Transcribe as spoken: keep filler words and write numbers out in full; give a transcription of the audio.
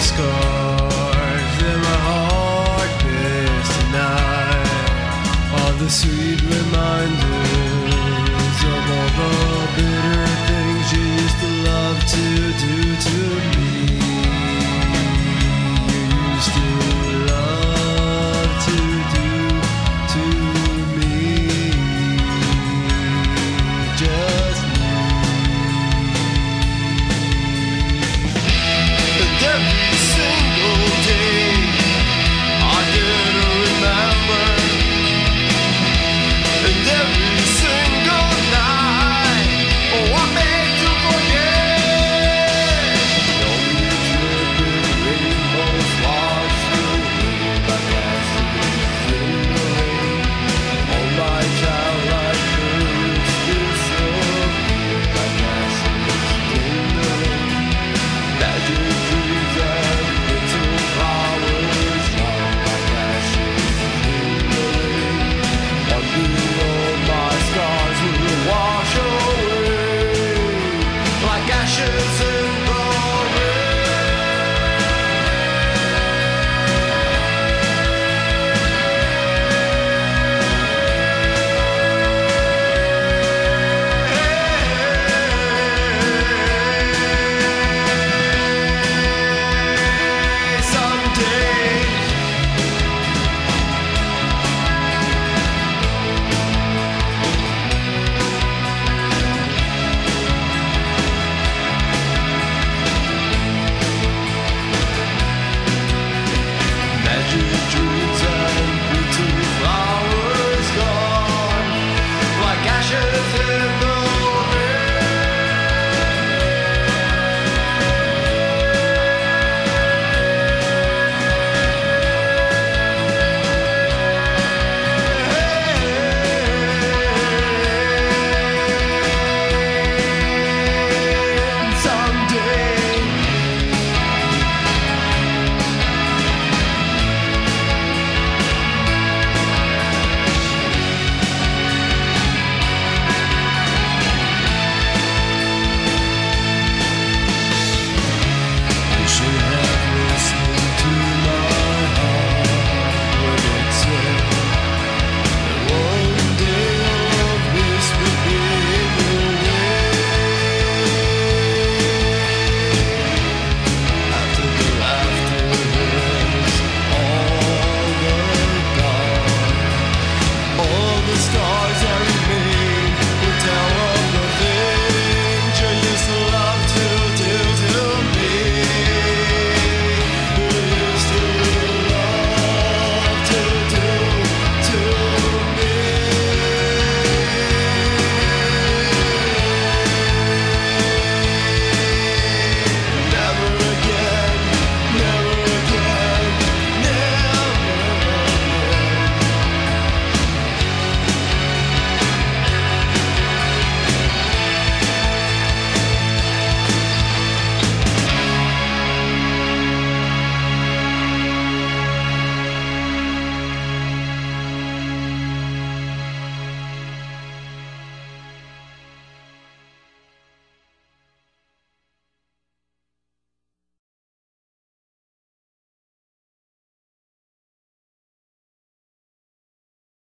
scars in my heart bears tonight are the sweet reminders of all the bitter things you used to love to do to me. You used to love to do to me. Just me. And every single day I get to remember, and every single night, oh, I beg to forget. Only dripping rainbows wash away my passages in the rain. All my childlike courage disappeared my passages in the rain. Magic dreams and little flowers are my passages in the rain. One day all my scars will wash away like ashes in